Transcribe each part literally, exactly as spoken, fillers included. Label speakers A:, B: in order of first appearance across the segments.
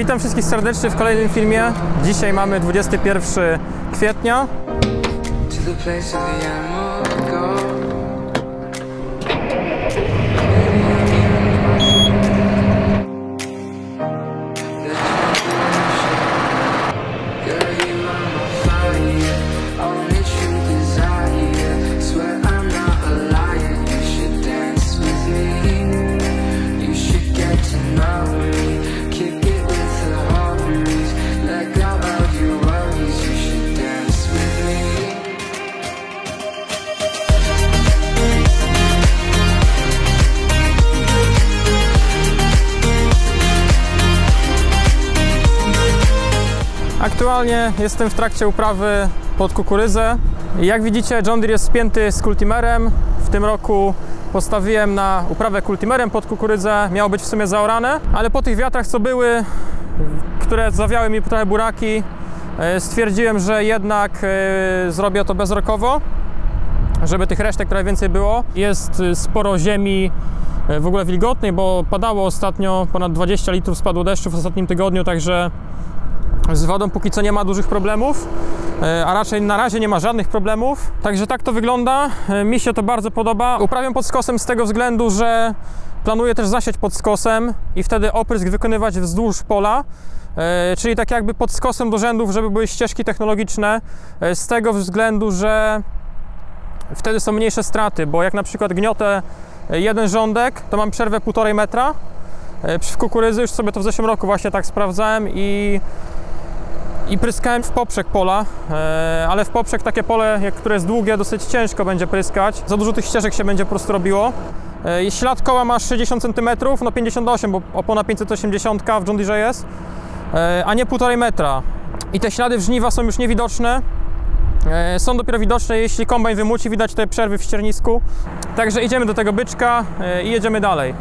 A: Witam wszystkich serdecznie w kolejnym filmie. Dzisiaj mamy dwudziestego pierwszego kwietnia. Aktualnie jestem w trakcie uprawy pod kukurydzę. Jak widzicie, John Deere jest spięty z kultimerem. W tym roku postawiłem na uprawę kultimerem pod kukurydzę. Miało być w sumie zaorane, ale po tych wiatrach, co były, które zawiały mi trochę buraki, stwierdziłem, że jednak zrobię to bezrokowo, żeby tych resztek trochę więcej było. Jest sporo ziemi w ogóle wilgotnej, bo padało ostatnio, ponad dwadzieścia litrów spadło deszczu w ostatnim tygodniu, także z wodą póki co nie ma dużych problemów, a raczej na razie nie ma żadnych problemów. Także tak to wygląda. Mi się to bardzo podoba. Uprawiam pod skosem z tego względu, że planuję też zasiać pod skosem i wtedy oprysk wykonywać wzdłuż pola, czyli tak jakby pod skosem do rzędów, żeby były ścieżki technologiczne, z tego względu, że wtedy są mniejsze straty, bo jak na przykład gniotę jeden rządek, to mam przerwę półtorej metra. W kukurydzy już sobie to w zeszłym roku właśnie tak sprawdzałem i I pryskałem w poprzek pola, ale w poprzek takie pole, które jest długie, dosyć ciężko będzie pryskać. Za dużo tych ścieżek się będzie po prostu robiło. Ślad koła ma sześćdziesiąt centymetrów, no pięćdziesiąt osiem, bo opona pięćset osiemdziesiąt w John Deere jest, a nie półtorej metra. I te ślady w żniwa są już niewidoczne. Są dopiero widoczne, jeśli kombajn wymuci, widać te przerwy w ściernisku. Także idziemy do tego byczka i jedziemy dalej.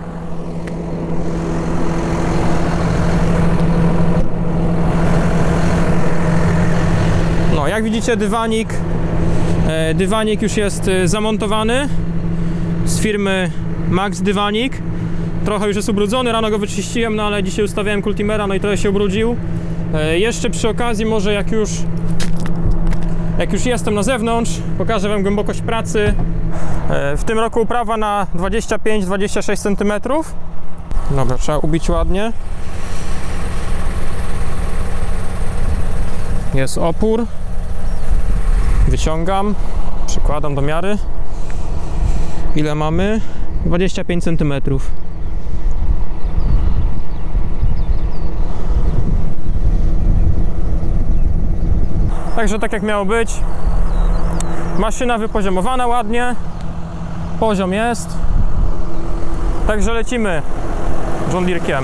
A: No, jak widzicie, dywanik, dywanik już jest zamontowany z firmy Max Dywanik. Trochę już jest ubrudzony, rano go wyczyściłem, no ale dzisiaj ustawiałem kultimera, no i trochę się ubrudził. Jeszcze przy okazji, może jak już, jak już jestem na zewnątrz, pokażę wam głębokość pracy. W tym roku uprawa na dwadzieścia pięć do dwudziestu sześciu centymetrów. Dobra, trzeba ubić ładnie. Jest opór. Wyciągam, przykładam do miary. Ile mamy? dwadzieścia pięć centymetrów. Także tak jak miało być. Maszyna wypoziomowana ładnie. Poziom jest. Także lecimy John Deere'kiem.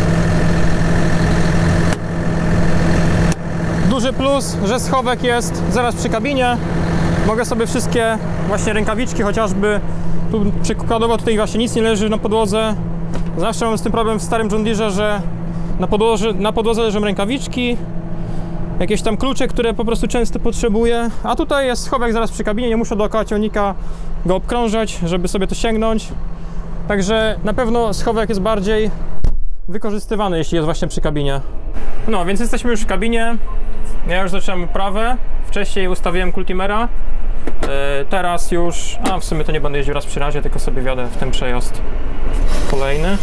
A: Duży plus, że schowek jest zaraz przy kabinie. Mogę sobie wszystkie właśnie rękawiczki, chociażby tu przykładowo tutaj właśnie nic nie leży na podłodze. Zawsze mam z tym problem w starym John Deere, że na podłodze, na podłodze leżą rękawiczki, jakieś tam klucze, które po prostu często potrzebuję. A tutaj jest schowek zaraz przy kabinie, nie muszę dookoła ciągnika go obkrążać, żeby sobie to sięgnąć. Także na pewno schowek jest bardziej wykorzystywany, jeśli jest właśnie przy kabinie. No, więc jesteśmy już w kabinie. Ja już zacząłem uprawę. Wcześniej ustawiłem kultimera. Yy, teraz już... A, w sumie to nie będę jeździł raz przy razie, tylko sobie wjadę w ten przejazd kolejny.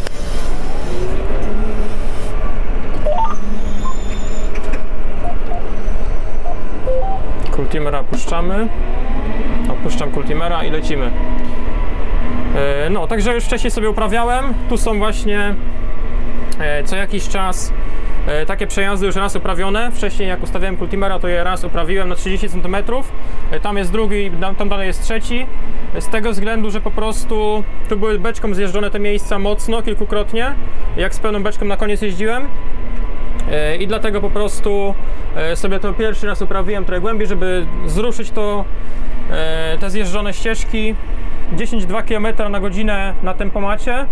A: Kultimera puszczamy. Opuszczam kultimera i lecimy. Yy, no, także już wcześniej sobie uprawiałem. Tu są właśnie yy, co jakiś czas takie przejazdy już raz uprawione. Wcześniej jak ustawiałem kultimera, to je raz uprawiłem na trzydzieści centymetrów. Tam jest drugi, tam dalej jest trzeci. Z tego względu, że po prostu tu były beczką zjeżdżone te miejsca mocno, kilkukrotnie. Jak z pełną beczką na koniec jeździłem. I dlatego po prostu sobie to pierwszy raz uprawiłem trochę głębiej, żeby zruszyć to, te zjeżdżone ścieżki. dziesięć przecinek dwa kilometra na godzinę na tempomacie.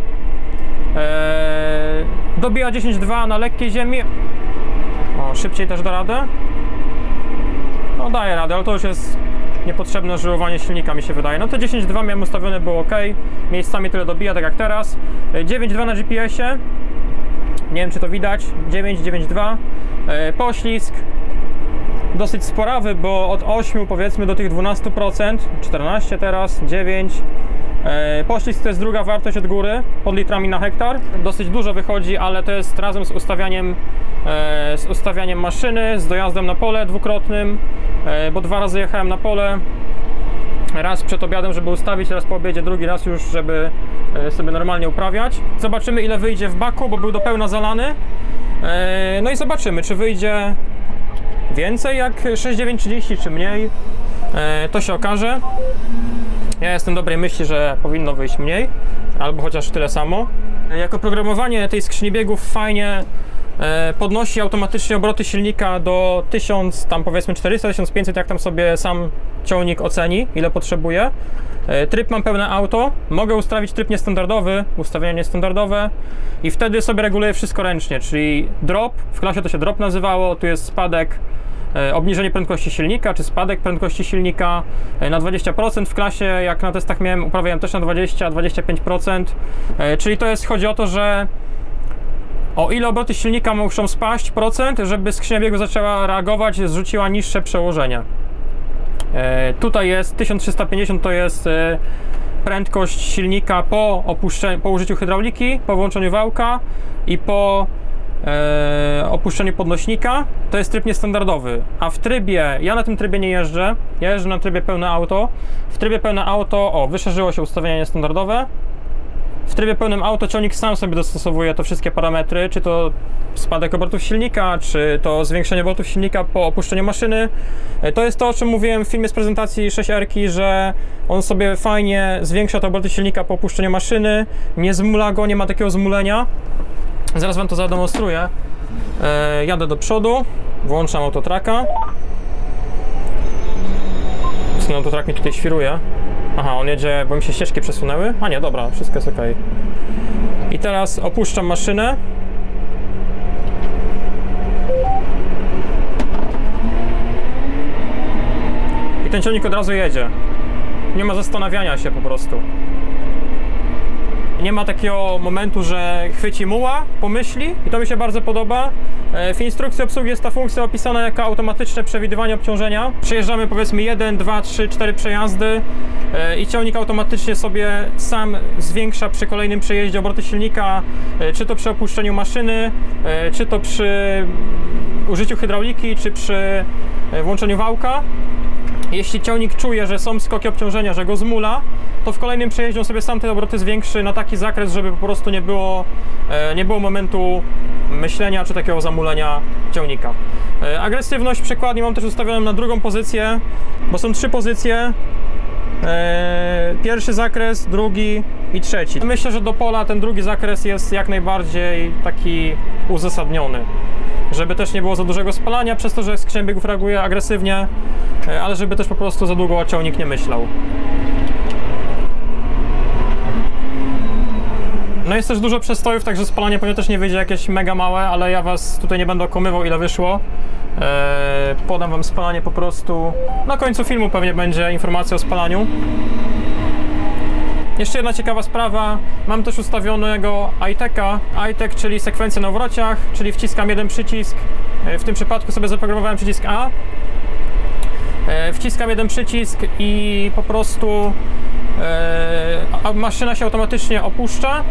A: Eee, dobija dziesięć przecinek dwa na lekkiej ziemi. O, szybciej też da radę. No daje radę, ale to już jest niepotrzebne żyłowanie silnika, mi się wydaje. No te dziesięć przecinek dwa miałem ustawione, było ok. Miejscami tyle dobija, tak jak teraz. dziewięć przecinek dwa na G P S ie. Nie wiem, czy to widać, dziewięć, dziewięć dwa. Poślizg dosyć sporawy, bo od ośmiu powiedzmy do tych dwunastu procent, czternaście teraz, dziewięć. Poślizg to jest druga wartość od góry, pod litrami na hektar. Dosyć dużo wychodzi, ale to jest razem z ustawianiem, z ustawianiem maszyny, z dojazdem na pole dwukrotnym, bo dwa razy jechałem na pole. Raz przed obiadem, żeby ustawić, raz po obiedzie, drugi raz już, żeby sobie normalnie uprawiać. Zobaczymy, ile wyjdzie w baku, bo był do pełna zalany. No i zobaczymy, czy wyjdzie więcej jak sześć dziewięć trzydzieści, czy mniej. To się okaże. Ja jestem dobrej myśli, że powinno wyjść mniej, albo chociaż tyle samo. Jako programowanie tej skrzyni biegów fajnie podnosi automatycznie obroty silnika do tysiąc, tam powiedzmy czterysta, tysiąc pięćset, jak tam sobie sam ciągnik oceni, ile potrzebuje. Tryb mam pełne auto, mogę ustawić tryb niestandardowy, ustawienie niestandardowe i wtedy sobie reguluję wszystko ręcznie, czyli drop, w klasie to się drop nazywało, tu jest spadek, obniżenie prędkości silnika, czy spadek prędkości silnika na dwadzieścia procent. W klasie, jak na testach miałem, uprawiałem też na dwadzieścia do dwudziestu pięciu procent, czyli to jest, chodzi o to, że o ile obroty silnika muszą spaść procent, żeby skrzynia biegów zaczęła reagować, zrzuciła niższe przełożenie. E, tutaj jest tysiąc trzysta pięćdziesiąt, to jest e, prędkość silnika po, opuszczeniu, po użyciu hydrauliki, po włączeniu wałka i po e, opuszczeniu podnośnika. To jest tryb niestandardowy, a w trybie, ja na tym trybie nie jeżdżę, ja jeżdżę na trybie pełne auto. W trybie pełne auto, o, wyszerzyło się ustawienie niestandardowe. W trybie pełnym auto ciągnik sam sobie dostosowuje to wszystkie parametry, czy to spadek obrotów silnika, czy to zwiększenie obrotów silnika po opuszczeniu maszyny. To jest to, o czym mówiłem w filmie z prezentacji sześć R, że on sobie fajnie zwiększa te obroty silnika po opuszczeniu maszyny, nie zmula go, nie ma takiego zmulenia. Zaraz wam to zademonstruję. E, jadę do przodu, włączam autotraka. Ten autotrak mi tutaj świruje. Aha, on jedzie, bo mi się ścieżki przesunęły. A nie, dobra, wszystko jest ok. I teraz opuszczam maszynę. I ten ciągnik od razu jedzie. Nie ma zastanawiania się po prostu. Nie ma takiego momentu, że chwyci muła, pomyśli i to mi się bardzo podoba. W instrukcji obsługi jest ta funkcja opisana jako automatyczne przewidywanie obciążenia. Przejeżdżamy powiedzmy jeden, dwa, trzy, cztery przejazdy i ciągnik automatycznie sobie sam zwiększa przy kolejnym przejeździe obroty silnika, czy to przy opuszczeniu maszyny, czy to przy użyciu hydrauliki, czy przy włączeniu wałka. Jeśli ciągnik czuje, że są skoki obciążenia, że go zmula, to w kolejnym przejeździe on sobie sam te obroty zwiększy na taki zakres, żeby po prostu nie było, nie było momentu myślenia czy takiego zamulenia ciągnika. Agresywność przekładni mam też ustawioną na drugą pozycję, bo są trzy pozycje. Pierwszy zakres, drugi i trzeci. Myślę, że do pola ten drugi zakres jest jak najbardziej taki uzasadniony, żeby też nie było za dużego spalania, przez to, że skrzynia biegów reaguje agresywnie, ale żeby też po prostu za długo ciągnik nie myślał. No jest też dużo przestojów, także spalanie pewnie też nie wyjdzie jakieś mega małe, ale ja was tutaj nie będę okłamywał, ile wyszło. Eee, podam wam spalanie po prostu. Na końcu filmu pewnie będzie informacja o spalaniu. Jeszcze jedna ciekawa sprawa, mam też ustawionego iTeka, iTek, czyli sekwencję na obrociach, czyli wciskam jeden przycisk, w tym przypadku sobie zaprogramowałem przycisk A. Wciskam jeden przycisk i po prostu e, maszyna się automatycznie opuszcza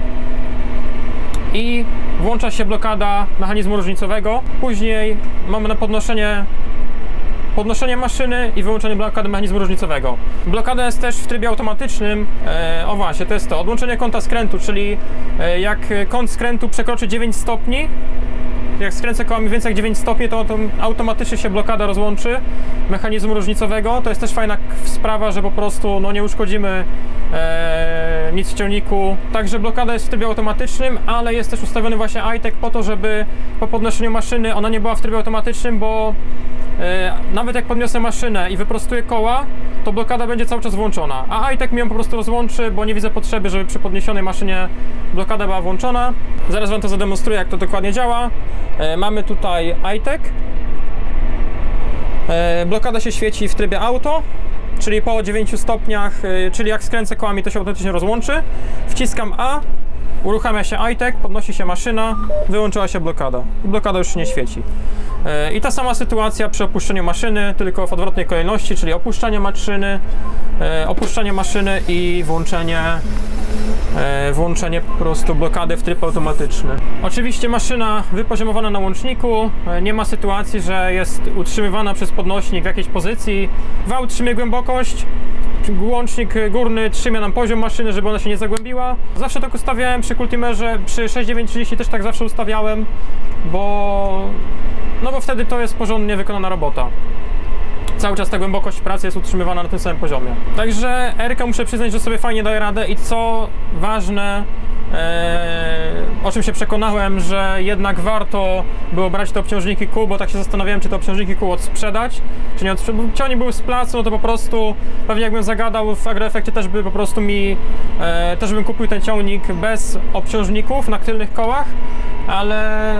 A: i włącza się blokada mechanizmu różnicowego. Później mamy na podnoszenie podnoszenie maszyny i wyłączenie blokady mechanizmu różnicowego. Blokada jest też w trybie automatycznym. E, o właśnie, to jest to. Odłączenie kąta skrętu, czyli e, jak kąt skrętu przekroczy dziewięć stopni, jak skręcę kołami więcej jak dziewięć stopni, to, to automatycznie się blokada rozłączy mechanizmu różnicowego. To jest też fajna sprawa, że po prostu no, nie uszkodzimy e, nic w ciągniku. Także blokada jest w trybie automatycznym, ale jest też ustawiony właśnie iTek po to, żeby po podnoszeniu maszyny ona nie była w trybie automatycznym, bo e, nawet jak podniosę maszynę i wyprostuję koła, to blokada będzie cały czas włączona, a iTek mi ją po prostu rozłączy, bo nie widzę potrzeby, żeby przy podniesionej maszynie blokada była włączona. Zaraz wam to zademonstruję, jak to dokładnie działa. E, mamy tutaj iTek. E, blokada się świeci w trybie auto, czyli po dziewięciu stopniach, e, czyli jak skręcę kołami, to się automatycznie rozłączy. Wciskam A uruchamia się iTech, podnosi się maszyna, wyłączyła się blokada i blokada już się nie świeci. I ta sama sytuacja przy opuszczeniu maszyny, tylko w odwrotnej kolejności, czyli opuszczanie maszyny, opuszczanie maszyny i włączenie, włączenie po prostu blokady w tryb automatyczny. Oczywiście maszyna wypoziomowana na łączniku, nie ma sytuacji, że jest utrzymywana przez podnośnik w jakiejś pozycji. Wał trzymie głębokość, łącznik górny trzymie nam poziom maszyny, żeby ona się nie zagłębiła. Zawsze tak ustawiałem przy Kultimerze, przy sześć dziewięć trzydzieści też tak zawsze ustawiałem, bo no bo wtedy to jest porządnie wykonana robota. Cały czas ta głębokość pracy jest utrzymywana na tym samym poziomie. Także R-kę muszę przyznać, że sobie fajnie daje radę i co ważne, e, o czym się przekonałem, że jednak warto było brać te obciążniki kół, bo tak się zastanawiałem, czy te obciążniki kół odsprzedać, czy nie odsprzedać. Bo ciągnik były z placu, no to po prostu pewnie jakbym zagadał w Agroefekcie, też by po prostu mi, e, też bym kupił ten ciągnik bez obciążników na tylnych kołach, ale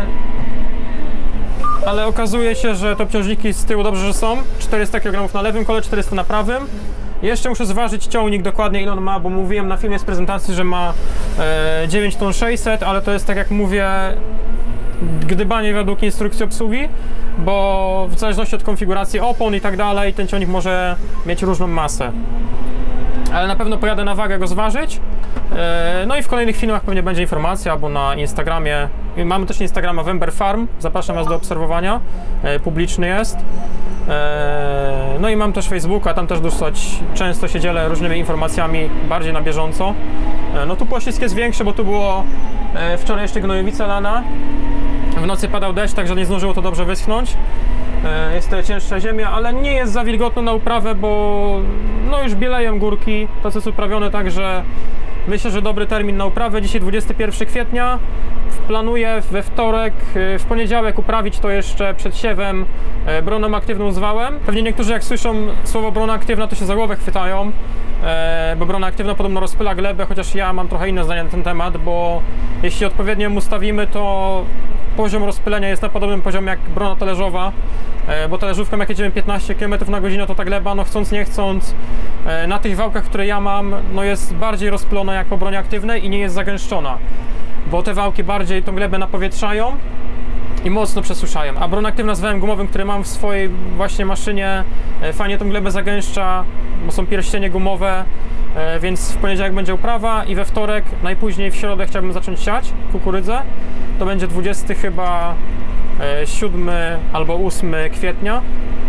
A: ale okazuje się, że te obciążniki z tyłu dobrze, że są. czterysta kilogramów na lewym kole, czterysta na prawym. Jeszcze muszę zważyć ciągnik dokładnie, ile on ma, bo mówiłem na filmie z prezentacji, że ma e, dziewięć ton sześćset, ale to jest, tak jak mówię, gdybanie według instrukcji obsługi, bo w zależności od konfiguracji opon i tak dalej, ten ciągnik może mieć różną masę. Ale na pewno pojadę na wagę go zważyć. No i w kolejnych filmach pewnie będzie informacja, albo na Instagramie. Mamy też Instagrama Wember Farm, zapraszam Was do obserwowania, publiczny jest. No i mam też Facebooka, tam też dosyć często się dzielę różnymi informacjami bardziej na bieżąco. No tu poślizg jest większy, bo tu było wczoraj jeszcze gnojowica lana. W nocy padał deszcz, także nie zdążyło to dobrze wyschnąć. Jest to cięższa ziemia, ale nie jest za wilgotno na uprawę, bo no już bieleją górki, to co jest uprawione, także myślę, że dobry termin na uprawę. Dzisiaj dwudziestego pierwszego kwietnia. Planuję we wtorek, w poniedziałek uprawić to jeszcze przed siewem broną aktywną z wałem. Pewnie niektórzy jak słyszą słowo brona aktywna, to się za głowę chwytają, bo brona aktywna podobno rozpyla glebę, chociaż ja mam trochę inne zdanie na ten temat, bo jeśli odpowiednio ją ustawimy, to poziom rozpylenia jest na podobnym poziomie jak brona talerzowa, bo talerzówką jak jedziemy piętnaście kilometrów na godzinę, to ta gleba, no chcąc nie chcąc, na tych wałkach, które ja mam, no jest bardziej rozpylona jak po bronie aktywnej i nie jest zagęszczona, bo te wałki bardziej tą glebę napowietrzają i mocno przesuszają, a brona aktywna z wałem gumowym, który mam w swojej właśnie maszynie, fajnie tą glebę zagęszcza, bo są pierścienie gumowe, więc w poniedziałek będzie uprawa i we wtorek, najpóźniej w środę chciałbym zacząć siać kukurydzę. To będzie dwudziestego chyba siódmego albo ósmego kwietnia.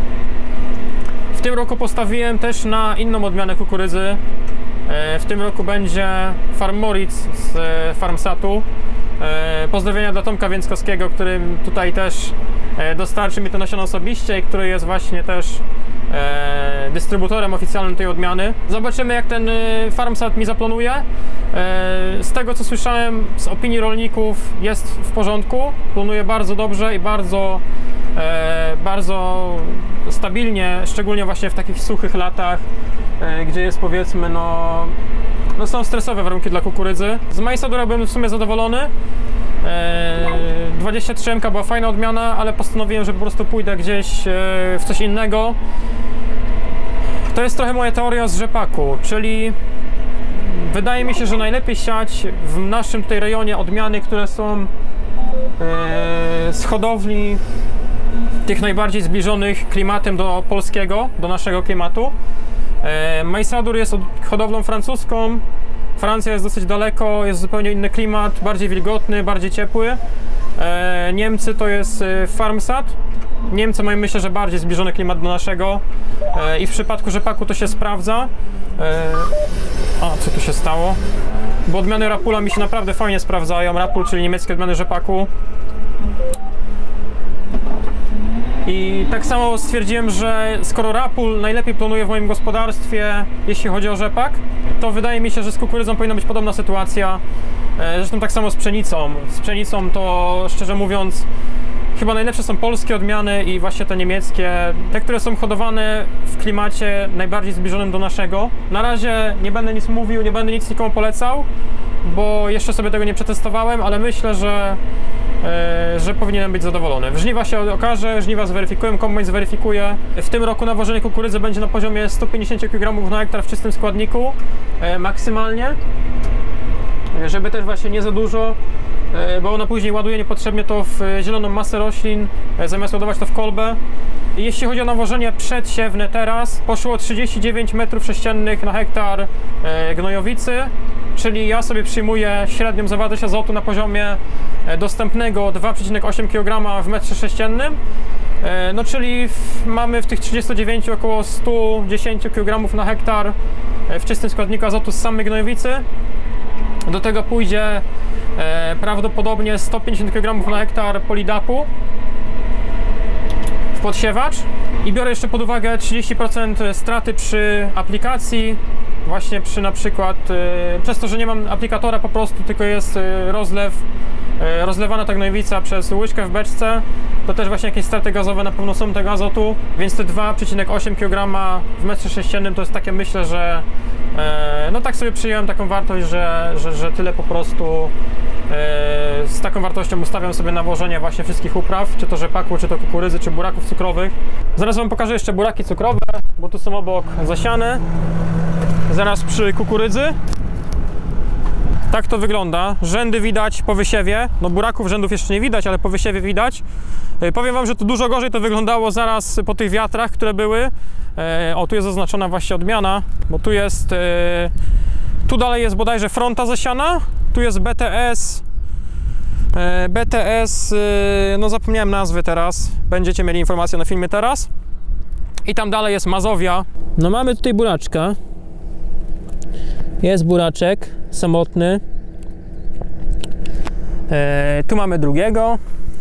A: W tym roku postawiłem też na inną odmianę kukurydzy. W tym roku będzie Farm Moritz z Farmsatu. Pozdrowienia dla Tomka Więckowskiego, który tutaj też dostarczy mi to nasiona osobiście i który jest właśnie też dystrybutorem oficjalnym tej odmiany. Zobaczymy, jak ten Farmsat mi zaplanuje. Z tego, co słyszałem z opinii rolników, jest w porządku, planuje bardzo dobrze i bardzo bardzo stabilnie, szczególnie właśnie w takich suchych latach, gdzie jest, powiedzmy, no, no są stresowe warunki dla kukurydzy. Z Majsadura byłem w sumie zadowolony. dwadzieścia trzy M była fajna odmiana, ale postanowiłem, że po prostu pójdę gdzieś w coś innego. To jest trochę moja teoria z rzepaku, czyli wydaje mi się, że najlepiej siać w naszym tutaj rejonie odmiany, które są z hodowli tych najbardziej zbliżonych klimatem do polskiego, do naszego klimatu. Majsadur jest hodowlą francuską. Francja jest dosyć daleko, jest zupełnie inny klimat, bardziej wilgotny, bardziej ciepły. Niemcy to jest Farmsat. Niemcy mają, myślę, że bardziej zbliżony klimat do naszego i w przypadku rzepaku to się sprawdza. A, co tu się stało? Bo odmiany Rapula mi się naprawdę fajnie sprawdzają. Rapul, czyli niemieckie odmiany rzepaku. I tak samo stwierdziłem, że skoro Rapul najlepiej planuje w moim gospodarstwie, jeśli chodzi o rzepak, to wydaje mi się, że z kukurydzą powinna być podobna sytuacja. Zresztą tak samo z pszenicą. Z pszenicą to, szczerze mówiąc, chyba najlepsze są polskie odmiany i właśnie te niemieckie, te, które są hodowane w klimacie najbardziej zbliżonym do naszego. Na razie nie będę nic mówił, nie będę nic nikomu polecał, bo jeszcze sobie tego nie przetestowałem, ale myślę, że że powinienem być zadowolony. W żniwa się okaże, żniwa zweryfikuję, kombajn zweryfikuje. W tym roku nawożenie kukurydzy będzie na poziomie sto pięćdziesiąt kilogramów na hektar w czystym składniku, e, maksymalnie. żeby też właśnie nie za dużo, bo ona później ładuje niepotrzebnie to w zieloną masę roślin, zamiast ładować to w kolbę. Jeśli chodzi o nawożenie przedsiewne teraz, poszło trzydzieści dziewięć metrów sześciennych na hektar gnojowicy, czyli ja sobie przyjmuję średnią zawartość azotu na poziomie dostępnego dwa przecinek osiem kilograma w metrze sześciennym. No czyli w, mamy w tych trzydziestu dziewięciu około stu dziesięciu kilogramów na hektar w czystym składniku azotu z samej gnojowicy. Do tego pójdzie e, prawdopodobnie sto pięćdziesiąt kilogramów na hektar polidapu w podsiewacz i biorę jeszcze pod uwagę trzydzieści procent straty przy aplikacji, właśnie przy na przykład, e, przez to, że nie mam aplikatora po prostu, tylko jest e, rozlew, e, rozlewana ta gnojowica przez łyżkę w beczce, to też właśnie jakieś straty gazowe na pewno są tego azotu, więc te dwa przecinek osiem kilograma w metrze sześciennym to jest takie, myślę, że e, no tak sobie przyjąłem taką wartość, że, że, że tyle po prostu e, z taką wartością ustawiam sobie nawożenie właśnie wszystkich upraw, czy to rzepaku, czy to kukurydzy, czy buraków cukrowych. Zaraz wam pokażę jeszcze buraki cukrowe, bo tu są obok zasiane, zaraz przy kukurydzy. Tak to wygląda. Rzędy widać po wysiewie. No buraków rzędów jeszcze nie widać, ale po wysiewie widać. Powiem wam, że to dużo gorzej to wyglądało zaraz po tych wiatrach, które były. O, tu jest zaznaczona właśnie odmiana, bo tu jest... Tu dalej jest bodajże fronta zasiana. Tu jest B T S. B T S, no zapomniałem nazwy teraz. Będziecie mieli informację na filmie teraz. I tam dalej jest Mazowia. No mamy tutaj buraczka. Jest buraczek samotny. E, tu mamy drugiego.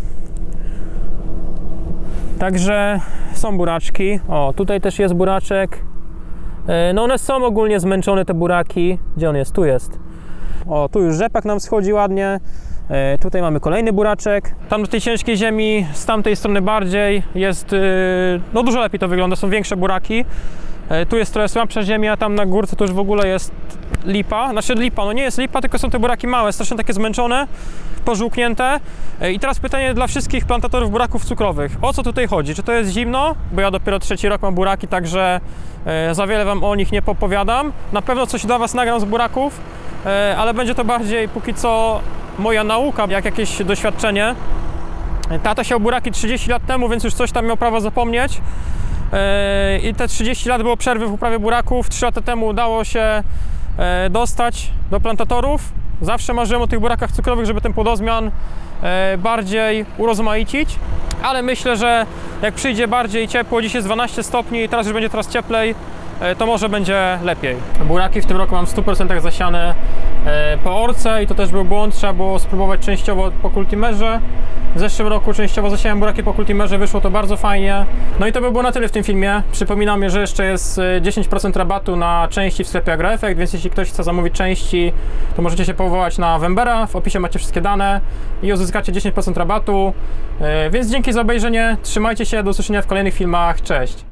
A: Także są buraczki. O, tutaj też jest buraczek. E, no one są ogólnie zmęczone, te buraki. Gdzie on jest? Tu jest. O, tu już rzepak nam schodzi ładnie. E, tutaj mamy kolejny buraczek. Tam do tej ciężkiej ziemi, z tamtej strony bardziej jest, e, no dużo lepiej to wygląda, są większe buraki. E, tu jest trochę słabsza ziemia, tam na górce to już w ogóle jest lipa. Znaczy lipa, no nie jest lipa, tylko są te buraki małe, strasznie takie zmęczone, pożółknięte. E, I teraz pytanie dla wszystkich plantatorów buraków cukrowych. O co tutaj chodzi? Czy to jest zimno? Bo ja dopiero trzeci rok mam buraki, także e, za wiele wam o nich nie popowiadam. Na pewno coś dla was nagram z buraków, e, ale będzie to bardziej póki co moja nauka, jak jakieś doświadczenie. Tata siał buraki trzydzieści lat temu, więc już coś tam miał prawo zapomnieć. I te trzydzieści lat było przerwy w uprawie buraków. trzy lata temu udało się dostać do plantatorów. Zawsze marzyłem o tych burakach cukrowych, żeby ten płodozmian bardziej urozmaicić. Ale myślę, że jak przyjdzie bardziej ciepło, dziś jest dwanaście stopni i teraz już będzie coraz cieplej, to może będzie lepiej. Buraki w tym roku mam w stu procentach zasiane po orce i to też był błąd, trzeba było spróbować częściowo po kultimerze. W zeszłym roku częściowo zasiałem buraki po kultimerze, wyszło to bardzo fajnie. No i to by było na tyle w tym filmie. Przypominam, że jeszcze jest dziesięć procent rabatu na części w sklepie Agroefekt, więc jeśli ktoś chce zamówić części, to możecie się powołać na Wembera, w opisie macie wszystkie dane i uzyskacie dziesięć procent rabatu. Więc dzięki za obejrzenie, trzymajcie się, do usłyszenia w kolejnych filmach, cześć!